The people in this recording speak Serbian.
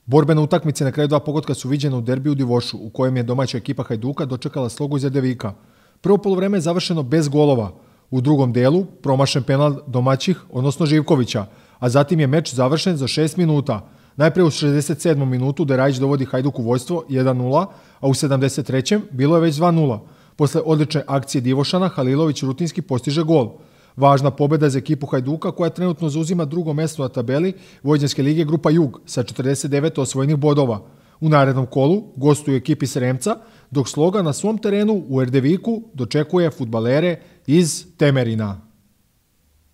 Borbene utakmice na kraju 2 pogotka su viđene u derbiju u Divošu, u kojem je domaća ekipa Hajduka dočekala slogu iz Erdevika. Prvo poluvreme je završeno bez golova. U drugom delu promašen penal domaćih, odnosno Živkovića, a zatim je meč završen za 6 minuta. Najpre u 67. minutu Derajić dovodi Hajduk u vojstvo 1-0, a u 73. bilo je već 2-0. Posle odlične akcije Divošana, Halilović rutinski postiže gol. Važna pobjeda za ekipu Hajduka, koja trenutno zauzima drugo mesto na tabeli Vojvođanske lige Grupa Jug sa 49 osvojenih bodova. U narednom kolu gostuju ekipi Sremca, dok Sloga na svom terenu u Erdeviku dočekuje fudbalere iz Temerina.